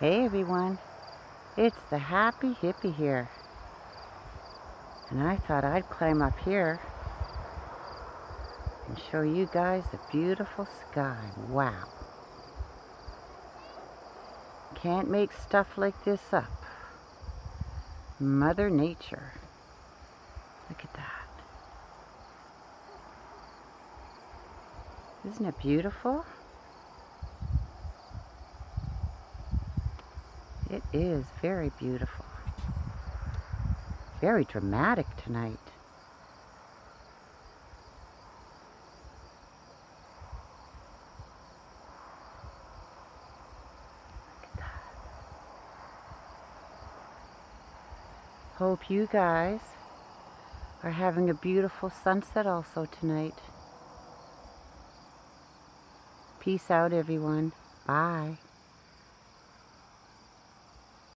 Hey everyone, it's the Happy Hippie here, and I thought I'd climb up here and show you guys the beautiful sky. Wow. Can't make stuff like this up. Mother Nature. Look at that. Isn't it beautiful? It is very beautiful. Very dramatic tonight. Look at that. Hope you guys are having a beautiful sunset also tonight. Peace out, everyone. Bye.